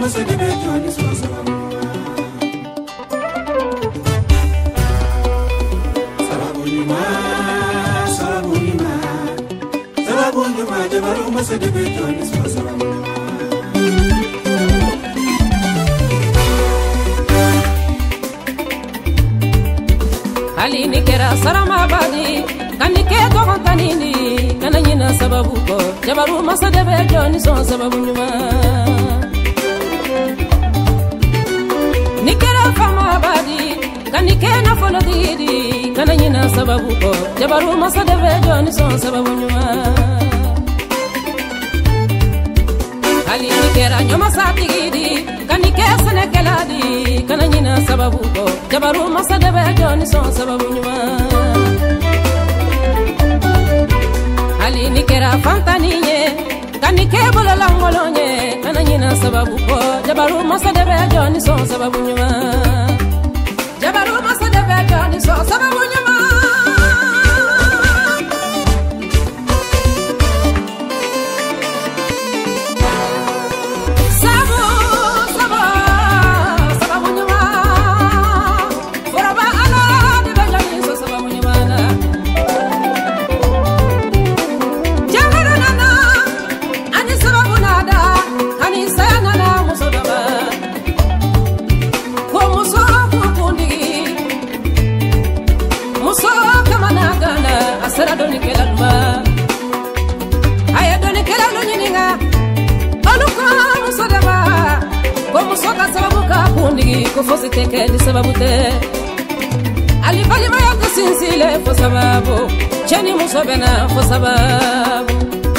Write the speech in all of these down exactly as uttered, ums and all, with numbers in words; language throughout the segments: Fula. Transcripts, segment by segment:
Halini kera sarama badi kanike to kontanini kananyina sababu ko jabaru masadebe joni son sababu nyuma nikera fama badi kanike na folo didi kananyina sababu ko jabaru masadebe joni son sababu nyuma halini kera nyoma satigi kanike senekeladi kananyina sababu ko jabaru masadebe joni son sababu nyuma halini kera fantaniye kanike bolala ngolonye kananyina sababu ko jabaru masadebe joni son sababu nyuma jabaru masadebe joni son sababu nyuma Doni kelalma aya doni kelalu nyininga aluka musadaba ko musoka sababu ka kundigi ko fosi teke ni sababu te ali bali ma yako sinsile fo sababu cheni musobena fo sababu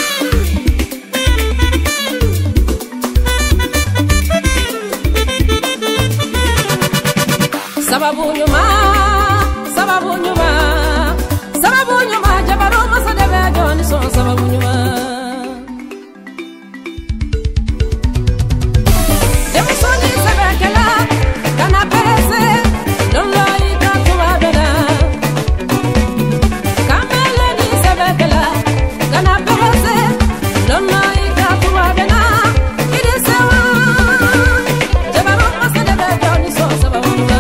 sababu nyuma sababu nyuma sababu nyuma jabaru masadebe joni son sababu nyuma demusoni sabakela kana perese don loi ta tuwa bena kamele ni sabakela kana perese don loi ta tuwa bena idisewa jabaru masadebe joni son sababu nyuma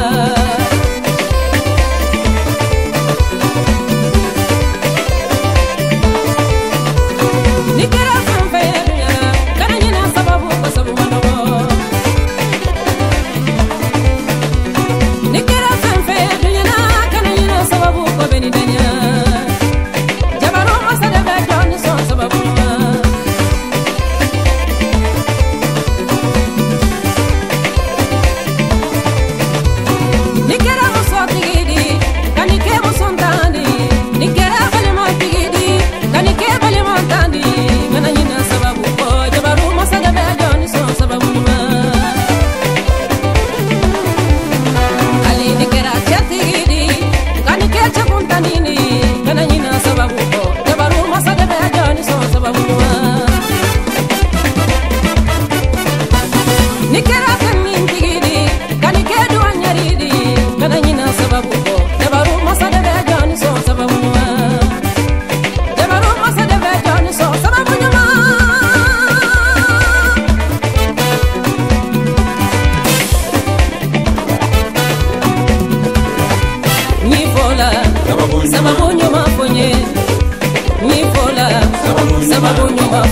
sababu nyuma fonye ni fola sababu nyuma